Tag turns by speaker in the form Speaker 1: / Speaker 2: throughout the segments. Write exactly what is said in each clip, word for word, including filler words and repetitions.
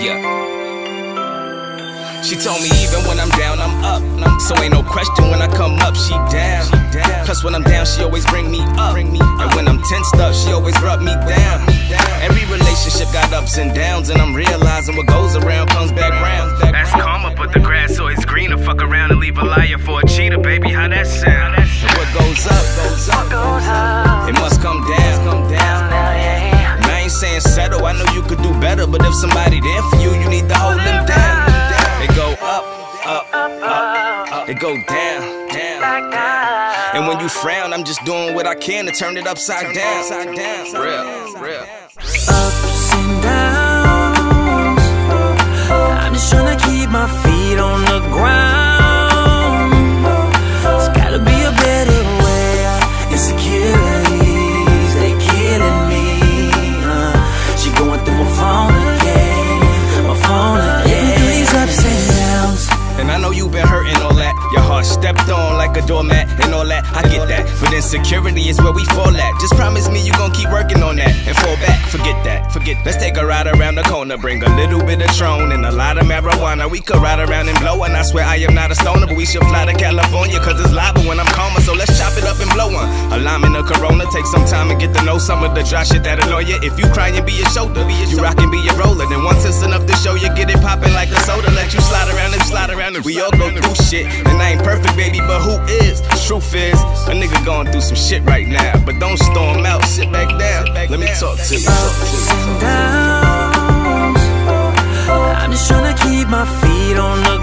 Speaker 1: Yeah. She told me even when I'm down, I'm up. So ain't no question when I come up, she down. Plus when I'm down, she always bring me up. And when I'm tensed up, she always rub me down. Every relationship got ups and downs, and I'm realizing what goes around comes back round.
Speaker 2: That's karma, but the grass always greener. Fuck around and leave a liar for a cheater, baby, how that sound?
Speaker 1: And what goes up, goes up. It must come down. And I ain't saying settle, I know you could do better, but if somebody there for you, you need to hold them down. They go up, up, up, up. They go down, down, down. And when you frown, I'm just doing what I can to turn it upside down. Real, real.
Speaker 3: Ups and downs, I'm just trying to keep my feet on the ground. There's gotta be a better way. Insecurities, they killing me. uh, She going through my phone again, my phone again. These ups and downs.
Speaker 1: And I know you've been hurting all that. Your heart stepped on like a doormat and all that. I get that, but insecurity is where we fall at. Just promise me you gon' keep working on that and fall back. Forget that, forget that. Let's take a ride around the corner. Bring a little bit of Tron and a lot of marijuana. We could ride around and blow. And I swear I am not a stoner, but we should fly to California, cause it's lava when I'm calmer. So let's chop it up and blow one. A lime and a Corona. Take some time and get to know some of the dry shit that annoy you. If you crying, be your shoulder. You rockin', be your roller. Then once it's enough to show you, get it poppin' like a soda. Let you slide around and slide around. We all go through shit, and I ain't perfect, baby, but who is? Truth is, a nigga going through some shit right now, but don't storm out, sit back down. Let me talk to you.
Speaker 3: Ups and downs, I'm just trying to keep my feet on the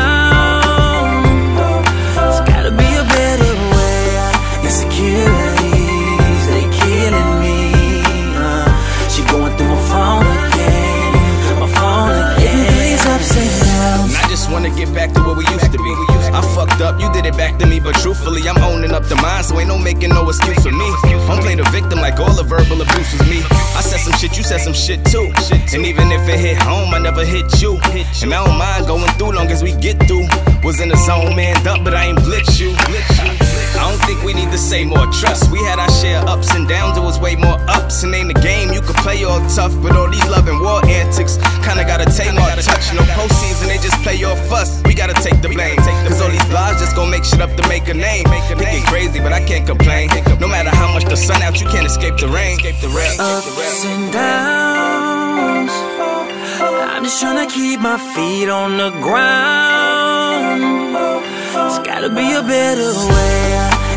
Speaker 3: ground. There's gotta be a better way. Insecurities, they killing me. uh, She going through my phone again, my phone again. These ups and downs.
Speaker 1: I just wanna get back to what we used to be. I fucked up, you did it back to me, but truthfully, I'm owning up to mine, so ain't no making no excuse for me. Don't play the victim like all the verbal abuse was me. I said some shit, you said some shit too. And even if it hit home, I never hit you. And I don't mind going through long as we get through. Was in the zone, manned up, but I ain't blitz you. I don't think we need to say more trust. We had our share of ups and downs, it was way more ups. And ain't a game you could play all tough, but all these love and war antics kinda gotta take more touch. No postseason, they just play off us. We gotta take the blame, cause all these blogs just gon' make shit up to make a name. Think it crazy, but I can't complain. No matter how much the sun out, you can't escape the rain.
Speaker 3: Ups and downs, I'm just trying to keep my feet on the ground. There's gotta be a better way.